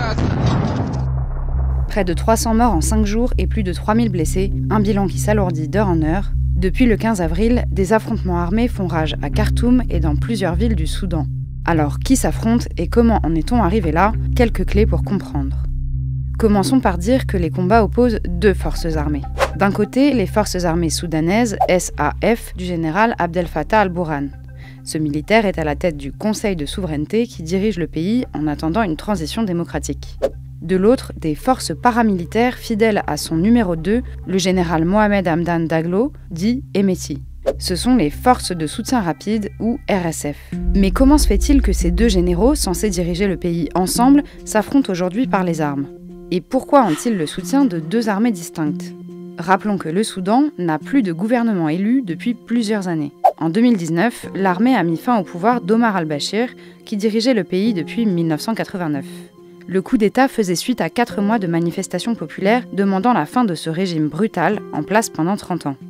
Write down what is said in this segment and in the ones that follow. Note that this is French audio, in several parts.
Près de 300 morts en 5 jours et plus de 3000 blessés, un bilan qui s'alourdit d'heure en heure. Depuis le 15 avril, des affrontements armés font rage à Khartoum et dans plusieurs villes du Soudan. Alors, qui s'affronte et comment en est-on arrivé là? Quelques clés pour comprendre. Commençons par dire que les combats opposent deux forces armées. D'un côté, les forces armées soudanaises, SAF, du général Abdel Fattah al-Burhan. Ce militaire est à la tête du Conseil de souveraineté qui dirige le pays en attendant une transition démocratique. De l'autre, des forces paramilitaires fidèles à son numéro 2, le général Mohamed Hamdan Daglo, dit Hemeti. Ce sont les forces de soutien rapide, ou RSF. Mais comment se fait-il que ces deux généraux, censés diriger le pays ensemble, s'affrontent aujourd'hui par les armes? Et pourquoi ont-ils le soutien de deux armées distinctes? Rappelons que le Soudan n'a plus de gouvernement élu depuis plusieurs années. En 2019, l'armée a mis fin au pouvoir d'Omar al-Bashir, qui dirigeait le pays depuis 1989. Le coup d'État faisait suite à 4 mois de manifestations populaires demandant la fin de ce régime brutal en place pendant 30 ans.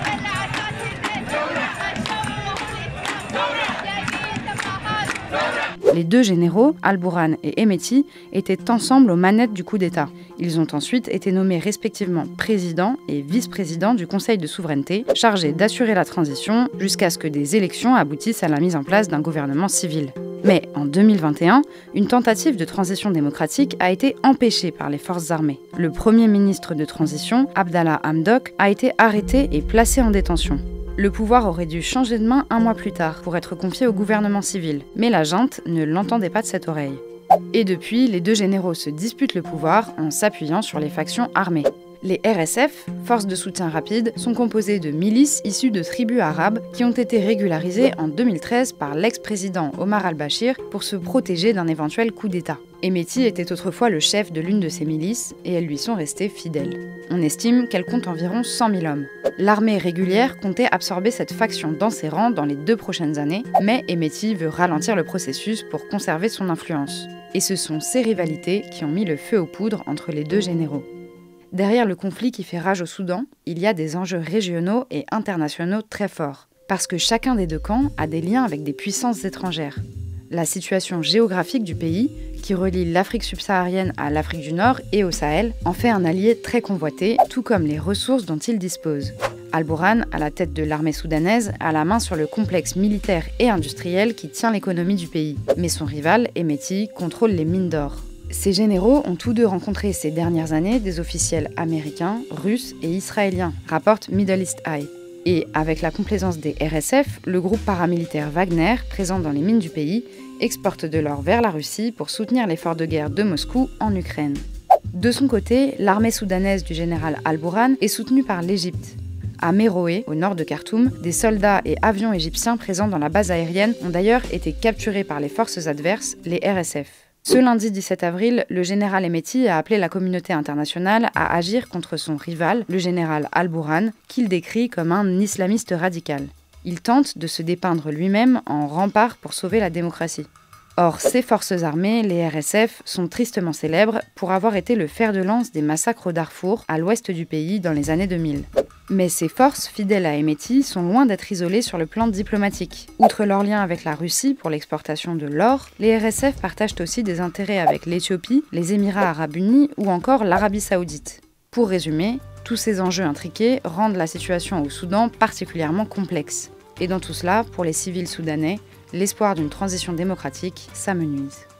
Les deux généraux, al-Burhan et Hemeti, étaient ensemble aux manettes du coup d'État. Ils ont ensuite été nommés respectivement président et vice-président du Conseil de souveraineté, chargés d'assurer la transition jusqu'à ce que des élections aboutissent à la mise en place d'un gouvernement civil. Mais en 2021, une tentative de transition démocratique a été empêchée par les forces armées. Le premier ministre de transition, Abdallah Hamdok, a été arrêté et placé en détention. Le pouvoir aurait dû changer de main un mois plus tard pour être confié au gouvernement civil, mais la junte ne l'entendait pas de cette oreille. Et depuis, les deux généraux se disputent le pouvoir en s'appuyant sur les factions armées. Les RSF, forces de soutien rapide, sont composées de milices issues de tribus arabes qui ont été régularisées en 2013 par l'ex-président Omar al-Bashir pour se protéger d'un éventuel coup d'État. Hemeti était autrefois le chef de l'une de ces milices et elles lui sont restées fidèles. On estime qu'elle compte environ 100 000 hommes. L'armée régulière comptait absorber cette faction dans ses rangs dans les 2 prochaines années, mais Hemeti veut ralentir le processus pour conserver son influence. Et ce sont ces rivalités qui ont mis le feu aux poudres entre les deux généraux. Derrière le conflit qui fait rage au Soudan, il y a des enjeux régionaux et internationaux très forts, parce que chacun des deux camps a des liens avec des puissances étrangères. La situation géographique du pays, qui relie l'Afrique subsaharienne à l'Afrique du Nord et au Sahel, en fait un allié très convoité, tout comme les ressources dont il dispose. Al-Burhan, à la tête de l'armée soudanaise, a la main sur le complexe militaire et industriel qui tient l'économie du pays. Mais son rival, Hemeti, contrôle les mines d'or. Ces généraux ont tous deux rencontré ces dernières années des officiels américains, russes et israéliens, rapporte Middle East Eye. Et avec la complaisance des RSF, le groupe paramilitaire Wagner, présent dans les mines du pays, exporte de l'or vers la Russie pour soutenir l'effort de guerre de Moscou en Ukraine. De son côté, l'armée soudanaise du général al-Burhan est soutenue par l'Égypte. À Méroé, au nord de Khartoum, des soldats et avions égyptiens présents dans la base aérienne ont d'ailleurs été capturés par les forces adverses, les RSF. Ce lundi 17 avril, le général Hemeti a appelé la communauté internationale à agir contre son rival, le général al-Burhan, qu'il décrit comme un islamiste radical. Il tente de se dépeindre lui-même en rempart pour sauver la démocratie. Or, ces forces armées, les RSF, sont tristement célèbres pour avoir été le fer de lance des massacres au Darfour, à l'ouest du pays, dans les années 2000. Mais ces forces, fidèles à Hemeti, sont loin d'être isolées sur le plan diplomatique. Outre leur lien avec la Russie pour l'exportation de l'or, les RSF partagent aussi des intérêts avec l'Éthiopie, les Émirats arabes unis ou encore l'Arabie saoudite. Pour résumer, tous ces enjeux intriqués rendent la situation au Soudan particulièrement complexe. Et dans tout cela, pour les civils soudanais, l'espoir d'une transition démocratique s'amenuise.